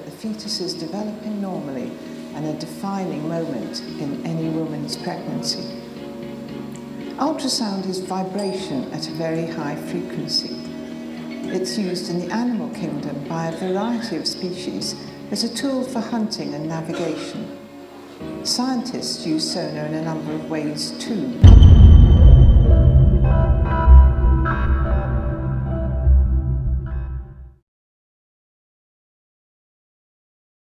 the fetus is developing normally and a defining moment in any woman's pregnancy. Ultrasound is vibration at a very high frequency. It's used in the animal kingdom by a variety of species as a tool for hunting and navigation. Scientists use sonar in a number of ways too.